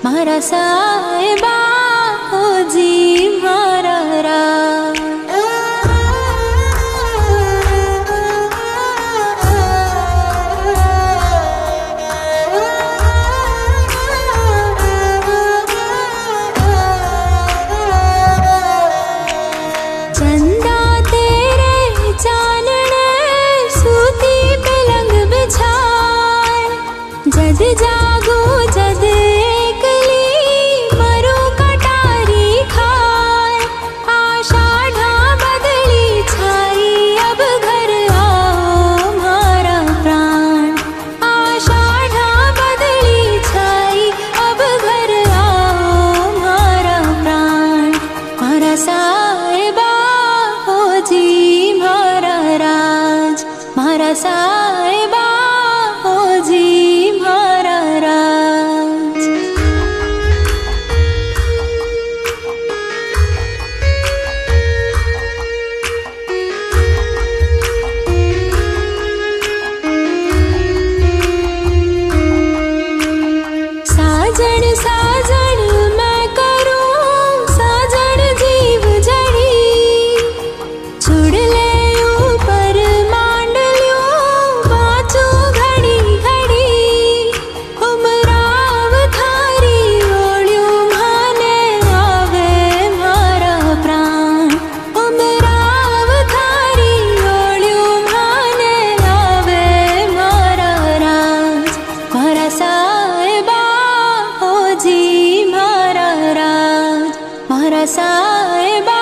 मारा साहिबा हो जी मारा राज। चंदा तेरे चानने सूती पलंग बिछाए, जद जागो जद एकली मरो कटारी खाए। आषाढ़ा बदली छाई अब घर आओ मारा प्राण, आषाढ़ा बदली छाई अब घर आओ मारा प्राण। मारा साहिबा हो जी मारा राज, मारा साहिबा हो जी मारा राज। साजन साजन मैं करूं साजन जीव जड़ी, छुड़ ले ऊपर मांड ल्यूं बाँचो घड़ी घड़ी। उमराव थारी ओळ्यूं माने आवे मारा प्राण, उमराव थारी ओळ्यूं माने आवे मारा राज। मारा साहिबा हो जी मारा राज, मारा साहिबा